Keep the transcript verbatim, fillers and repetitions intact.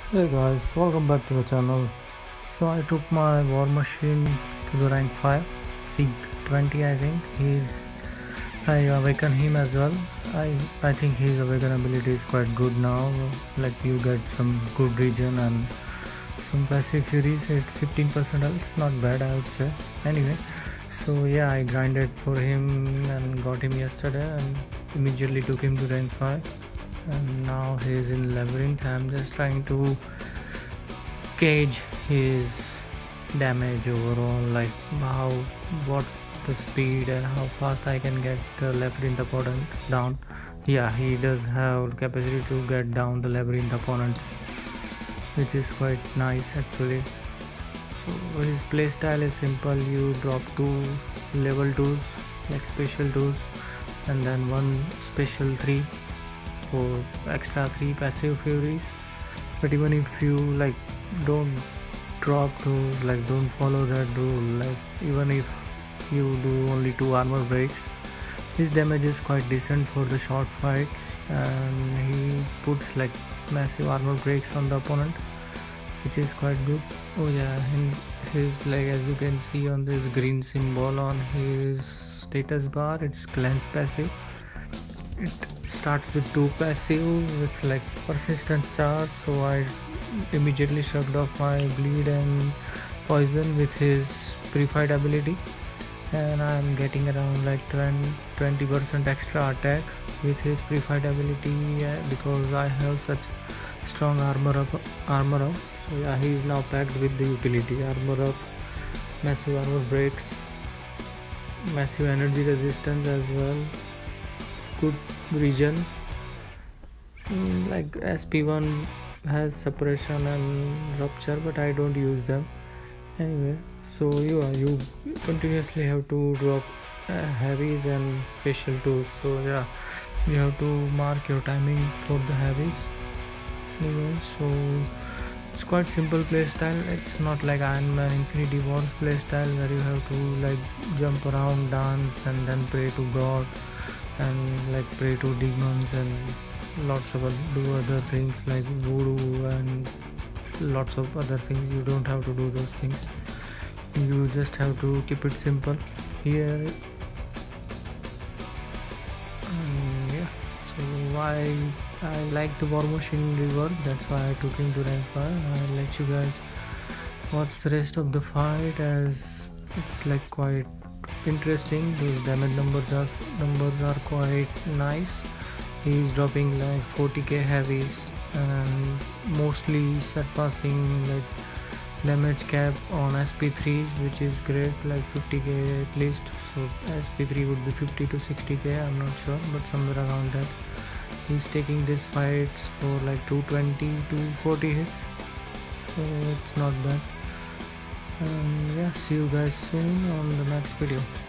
Hey guys, welcome back to the channel. So I took my Warmachine to the rank five, Sig twenty I think. He's I awaken him as well. I I think his awaken ability is quite good now. Like you get some good regen and some passive furies at fifteen percent health. Not bad, I would say. Anyway, so yeah, I grinded for him and got him yesterday and immediately took him to rank five. And now he's in Labyrinth. I'm just trying to gauge his damage overall, like how what's the speed and how fast I can get the Labyrinth opponent down. Yeah, he does have capacity to get down the Labyrinth opponents, which is quite nice actually. So his playstyle is simple. You drop two level twos, like special twos, and then one special three for extra three passive furies. But even if you like don't drop those, like don't follow that rule, like even if you do only two armor breaks, his damage is quite decent for the short fights, and he puts like massive armor breaks on the opponent, which is quite good. Oh yeah, and his, like as you can see on this green symbol on his status bar, it's cleanse passive. It starts with two passive with like persistent charge, so I immediately shrugged off my bleed and poison with his purified ability, and I'm getting around like twenty percent extra attack with his purified ability uh, because I have such strong armor up armor up. So yeah, he is now packed with the utility armor up, massive armor breaks, massive energy resistance as well, good regen. Mm, like S P one has suppression and rupture, but I don't use them anyway. So you are you continuously have to drop uh, heavies and special tools. So yeah, you have to mark your timing for the heavies anyway. So it's quite simple playstyle. It's not like Iron Man Infinity Wars playstyle where you have to like jump around, dance, and then pray to God and like pray to demons and lots of other, do other things like voodoo and lots of other things. You don't have to do those things. You just have to keep it simple here. Um, yeah, so I I like the Warmachine rework. That's why I took him to rank five. I'll let you guys watch the rest of the fight as it's like quite interesting. Those damage numbers are numbers are quite nice. He's dropping like forty K heavies and mostly surpassing like damage cap on S P threes, which is great, like fifty K at least. So S P three would be fifty to sixty K, I'm not sure, but somewhere around that. He's taking these fights for like two twenty to forty hits, so it's not bad. And yeah, see you guys soon on the next video.